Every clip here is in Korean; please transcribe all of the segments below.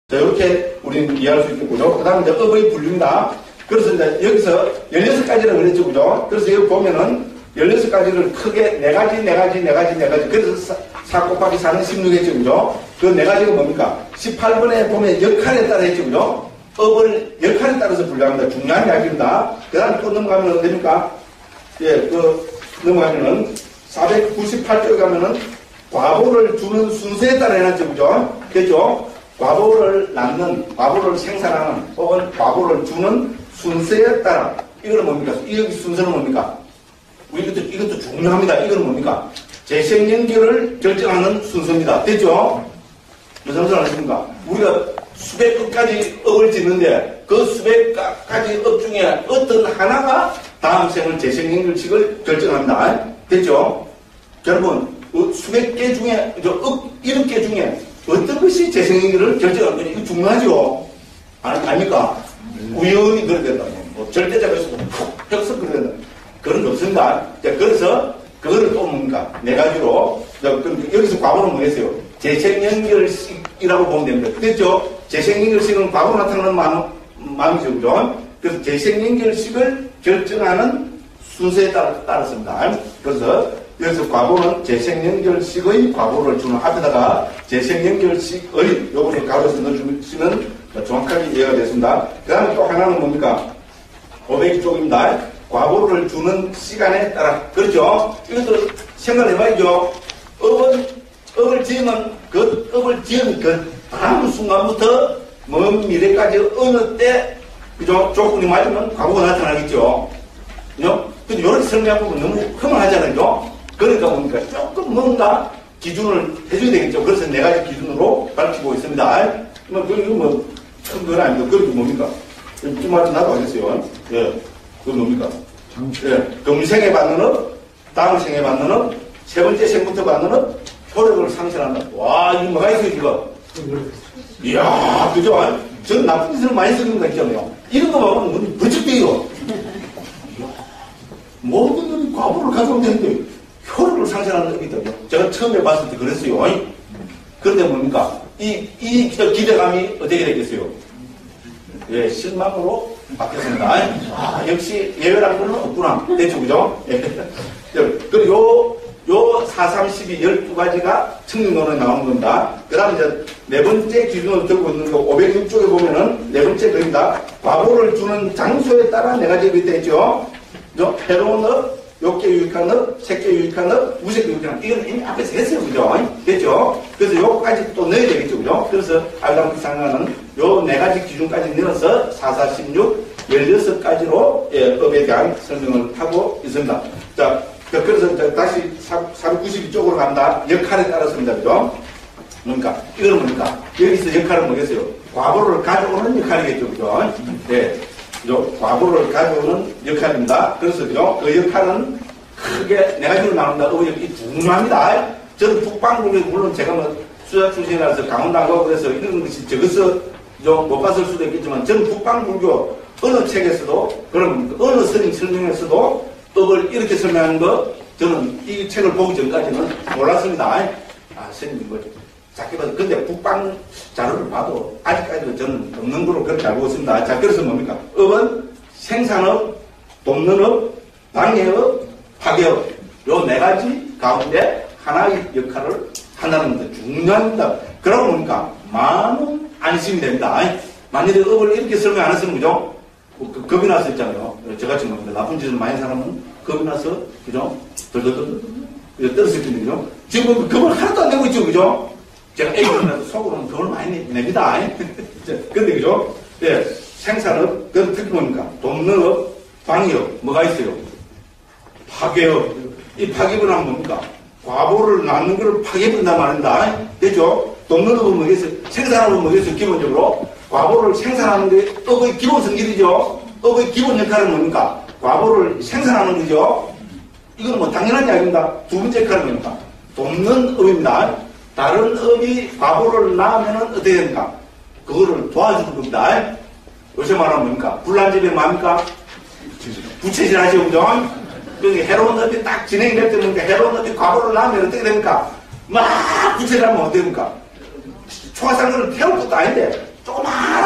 자, 이렇게 우리는 이해할 수 있겠고요. 그 다음에 이제 업의 분류입니다. 그래서 이제 여기서 16가지라고 그랬죠, 그죠? 그래서 여기 보면은 16가지를 크게 4가지. 그래서 4 곱하기 4는 16했죠, 그죠? 그 4가지가 뭡니까? 18번에 보면 역할에 따라 했죠, 그죠? 업을 역할에 따라서 분류합니다. 중요한 이야기입니다. 그 다음에 또 넘어가면 어떻게 됩니까? 예, 넘어가면은 498쪽에 가면은 과보를 주는 순서에 따라 해놨죠, 그죠? 그죠? 과보를 낳는, 과보를 생산하는, 혹은 과보를 주는 순서에 따라. 이거는 뭡니까? 이 순서는 뭡니까? 이것도 중요합니다. 이거는 뭡니까? 재생연결을 결정하는 순서입니다. 됐죠? 무슨 소리 하십니까? 우리가 수백 건까지 업을 짓는데 그 수백 가지 업 중에 어떤 하나가 다음 생을 재생연결식을 결정합니다. 됐죠? 여러분, 수백 개 중에, 업 7개 중에 어떤 것이 재생연결을 결정하는 거냐? 이거 중요하죠? 아닙니까? 우연히 그래야 된다. 뭐 절대자가 있어도 푹 펴서 그래야 된다. 그런 거 없습니다. 자, 그래서 그거를 또 뭡니까? 4가지로. 여기서 과보는 뭐겠어요? 재생연결식이라고 보면 됩니다. 됐죠? 재생연결식은 과보로 나타나는 마음이죠. 그죠? 그래서 재생연결식을 결정하는 순서에 따랐습니다. 그래서 여기서 과보는 재생연결식의 과보를 주는 앞에다가 재생연결식의 요번에 가로에서 넣어주시면 정확하게 이해가 됐습니다. 그 다음에 또 하나는 뭡니까? 500쪽입니다. 과보를 주는 시간에 따라. 그렇죠? 이것도 생각해봐야죠. 업을 지으면 업을 지은 다음 순간부터 먼 미래까지 어느 때, 그죠? 조건이 맞으면 과보가 나타나겠죠. 그죠? 근데 이렇게 설명하면 너무 허망하잖아요. 그러니까 뭡니까? 조금 뭔가 기준을 해줘야 되겠죠. 그래서 4가지 기준으로 밝히고 있습니다. 이거 큰 건 아니고, 그게 뭡니까? 좀 말은 나도 알겠어요. 예. 그건 뭡니까? 예. 금생에 받는 업, 다음 생에 받는 업, 세 번째 생부터 받는 업, 효력을 상실한다. 와, 이거 뭐가 있어요, 지금? 이야, 그죠? 전 나쁜 짓을 많이 쓰는 거 있잖아요. 이런 거 보면 눈이 번쩍 뜨이요. 모든 놈이 과보를 가져오면 되는데, 효력을 상실하는 게 있다고요. 제가 처음에 봤을 때 그랬어요. 그런데 뭡니까? 이 기대감이 어떻게 되겠어요? 예, 실망으로 바뀌었습니다. 아, 역시 예외라는 건 없구나. 됐죠, 그죠? 예. 그리고 요 4, 3, 12, 12가지가 청림론에 나오는 겁니다. 그 다음에 이제 4번째 기준으로 들고 있는 거 506쪽에 보면은 4번째 글입니다. 과보를 주는 장소에 따라 4가지 글이 있죠. 해로운 업, 욕계 유익한 업, 색계 유익한 업, 무색계 유익한 업. 이건 이미 앞에서 했어요, 그죠? 됐죠? 그래서 요거까지 또 넣어야 되겠죠, 그죠? 그래서 알람 상관은 요 4가지 기준까지 넣어서 4, 4, 16, 16가지로 예, 업에 대한 설명을 하고 있습니다. 자, 그래서 다시 492쪽으로 간다. 역할에 따라서입니다, 그죠? 그러니까, 이거는 뭡니까? 여기서 역할은 뭐겠어요? 과보를 가져오는 역할이겠죠, 그죠? 예. 과보를 가져오는 역할입니다. 그래서 그죠? 그 역할은 크게 4가지로 나눈다. 이 중요합니다. 저는 북방불교, 물론 제가 뭐 수자 출신이라서 강원도 안 가고 그래서 이런 것이 적어서 못 봤을 수도 있겠지만 저는 북방불교 어느 책에서도 그런 어느 스님 설명에서도 업을 이렇게 설명하는 거 저는 이 책을 보기 전까지는 몰랐습니다. 아, 스님 뭐 작게 봐도 근데 북방 자료를 봐도 아직까지도 저는 없는 거로 그렇게 알고 있습니다. 자, 그래서 뭡니까? 업은 생산업, 돕는 업, 방해업, 파괴업 요 4가지 가운데 하나의 역할을 한다는 것도 중요합니다. 그러고 뭡니까? 많은 안심이 됩니다. 만약에 업을 이렇게 설명 안 했으면 그죠? 겁이 나서 있잖아요. 저같이 뭡니다. 나쁜 짓을 많이 사람은 겁이 나서 그죠? 덜덜덜 떨었을 텐데 그죠? 지금 겁을 하나도 안 내고 있죠, 그죠? 제가 A그러면서 속으로는 돈을 많이 냅니다. 근데, 그죠? 예, 생산업, 그건 특히 뭡니까? 돕는 업, 방위업, 뭐가 있어요? 파괴업. 이 파괴업은 하면 뭡니까? 과보를 낳는 걸 파괴해본단 말입니다. 됐죠? 돕는 업은 뭐겠어요? 생산업은 뭐겠어요? 기본적으로. 과보를 생산하는 게 업의 기본 성질이죠? 업의 기본 역할은 뭡니까? 과보를 생산하는 거죠? 이건 뭐 당연한 이야기입니다. 두 번째 역할은 뭡니까? 돕는 업입니다. 다른 업이 과보를 낳으면 어떻게 됩니까? 그거를 도와주는 겁니다. 요새 말하면 뭡니까? 불난집에 뭡니까? 부채질 하죠, 그죠? 그러니까 해로운 업이 딱 진행될 때 뭡니까? 해로운 업이 과보를 낳으면 어떻게 됩니까? 막 부채질 하면 어떻게 됩니까? 초가상들은 태울 것도 아닌데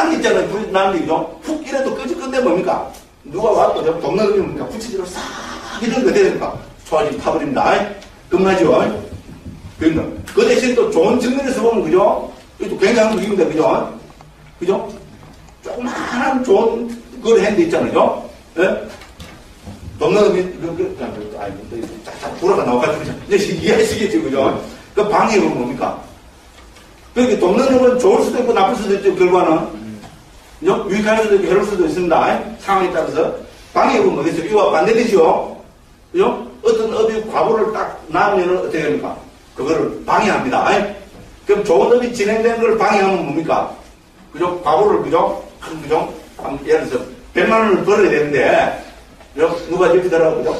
조그만 게 있잖아요. 불 나는 게, 그죠? 푹 이래도 끄집건데 뭡니까? 누가 와도 돕는 게 뭡니까? 부치기로 싹 이런 거 되니까 초아집 타버립니다. 끝나죠? 그러니까 그 대신 또 좋은 측면에서 보면, 그죠? 이것도 굉장한 무기입니다. 그죠? 그죠? 조그만한 좋은 걸 했는데 있잖아요. 예? 돕는 놈이, 쫙쫙 불어가 나와가지고, 이제 이해하시겠죠, 그죠? 그 방해는 뭡니까? 그렇게 돕는 놈은 좋을 수도 있고 나쁠 수도 있죠, 결과는. 그죠? 유익할 수도 있고 해로울 수도 있습니다. 상황에 따라서. 방해는 뭐겠어요? 이와 반대되죠? 그죠? 어떤 업이 과보를 딱 나오면 어떻게 됩니까? 그거를 방해합니다. 그럼 좋은 업이 진행되는 걸 방해하면 뭡니까? 그죠? 과보를, 그죠? 그죠? 예를 들어서 100만 원을 벌어야 되는데, 누가 옆에 들어가고, 그죠?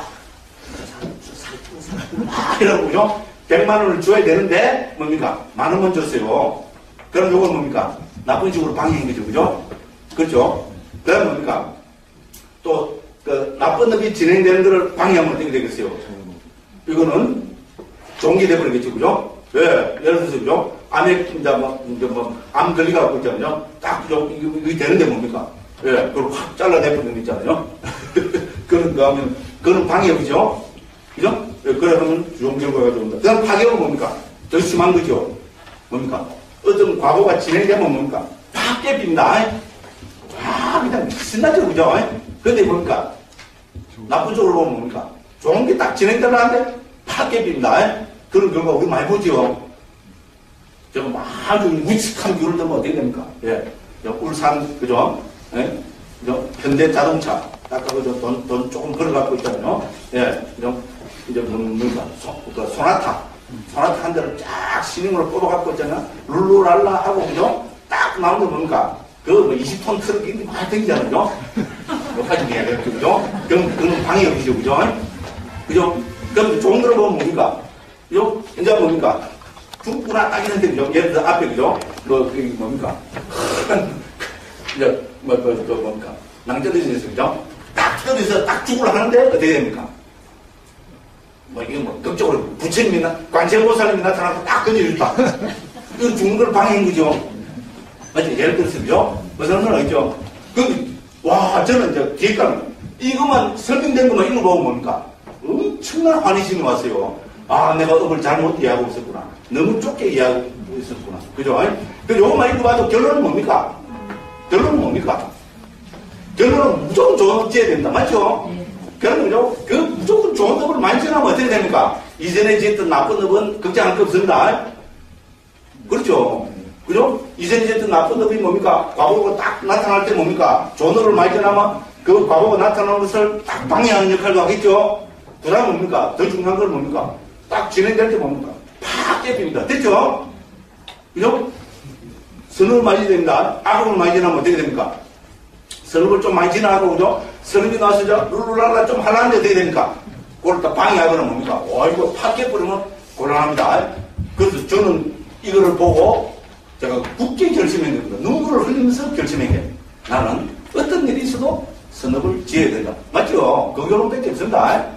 이러고, 그죠? 100만 원을 줘야 되는데, 뭡니까? 10,000원 줬어요. 그럼 요건 뭡니까? 나쁜 식으로 방해한 거죠, 그죠? 그렇죠? 그럼 뭡니까? 또, 나쁜 업이 진행되는 것을 방해하면 어떻게 되겠어요? 이거는 좋은 게 돼버리겠죠, 그죠? 왜? 예를 들어서, 그죠? 암에, 암 걸리가고 있잖아요. 딱, 그죠? 이게 되는데 뭡니까? 예, 그걸 확 잘라내버리는 거 있잖아요. 그런 거 하면, 그거는 방해업이죠? 그죠? 예, 그러면 좋은 결과가 좋은다. 그 다음 파괴업은 뭡니까? 더 심한 거죠? 뭡니까? 어떤 과거가 진행되면 뭡니까? 팍 깨집니다. 그냥 신나죠, 그죠? 근데 뭡니까? 나쁜 쪽으로 보면 뭡니까? 좋은 게 딱 진행되려는데 팍 깨집니다. 그런 경우가 우리 많이 보죠? 좀 아주 우직한 귤을 들면 어떻게 됩니까? 예. 울산, 그죠? 예? 그죠? 현대 자동차. 아까 그죠? 돈 조금 걸어갖고 있잖아요. 예. 그죠? 이제 뭡니까? 소나타. 소나타 한 대를 쫙 시닝으로 뽑아갖고 있잖아. 룰루랄라 하고, 그죠? 딱 나오는 거 뭡니까? 그거 20톤 트럭이 많이 댕기잖아요. 여기까지 해야겠죠, 그죠? 그건 방해업이죠, 그죠? 그죠? 그럼 좋은 거로 보면 뭡니까? 그죠? 이제 뭡니까? 죽구나 딱 있는데, 그죠? 예를 들어 앞에, 그죠? 뭡니까? 이제, 뭡니까? 낭떠러지에서, 그죠? 딱 떨어져서 딱 죽으려 하는데, 어떻게 됩니까? 이게 극적으로 부처님이나 관세음보살님이 나타나서 딱 건져줬다. 이거 죽는 걸 방해한 거죠. 맞죠? 예를 들어서, 그죠? 무슨 건 알죠? 저는 이제 뒤에까지 이것만 설명된 것만 읽어보면 뭡니까? 엄청난 환희심이 왔어요. 내가 업을 잘못 이해하고 있었구나. 너무 좁게 이해하고 있었구나. 그죠? 그 요것만 읽어봐도 결론은 뭡니까? 결론은 뭡니까? 결론은 무조건 좋은 업 지어야 된다. 맞죠? 그죠? 그 무조건 좋은 업을 많이 지어나면 어떻게 됩니까? 이전에 지었던 나쁜 업은 걱정할 거 없습니다. 그렇죠? 그죠? 이전에 지었던 나쁜 업이 뭡니까? 과거가 딱 나타날 때 뭡니까? 좋은 업을 많이 지어나면 그 과거가 나타나는 것을 딱 방해하는 역할도 하겠죠? 그 다음 뭡니까? 더 중요한 건 뭡니까? 딱 진행될 때 뭡니까? 팍 깨집니다. 됐죠? 그죠? 선업을 많이 됩니다. 악업을 많이 지나면 어떻게 됩니까? 선업을 좀 많이 지나고, 그죠? 선업이 나와서 룰루랄라 좀 하려는데 어떻게 됩니까? 그걸 딱 방해하거나 뭡니까? 이거 팍 깨버리면 곤란합니다. 그래서 저는 이거를 보고 제가 굳게 결심한 겁니다. 눈물을 흘리면서 결심한 게 나는 어떤 일이 있어도 선업을 지어야 된다. 맞죠? 그 결론밖에 없습니다.